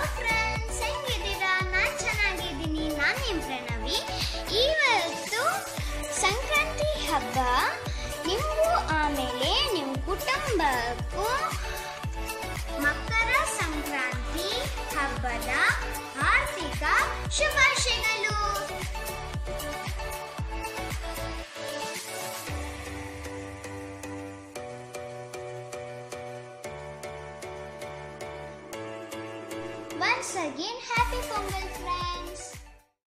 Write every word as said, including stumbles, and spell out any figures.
Friends, ಹೆಂಗಿದ್ದೀರಾ? ನಾನು ಚೆನ್ನಾಗಿದ್ದೀನಿ. ನಾನು ನಿಮ್ಮ ಪ್ರಣವಿ. ಇವತ್ತು ಸಂಕ್ರಾಂತಿ ಹಬ್ಬ. ನಿಮಗೂ ಆಮೇಲೆ ನಿಮ್ಮ ಕುಟುಂಬಕ್ಕೂ ಮಕರ ಸಂಕ್ರಾಂತಿ ಹಬ್ಬದ ಹಾರ್ದಿಕ ಶುಭಾಶಯಗಳು. Once again, happy Pongal, friends.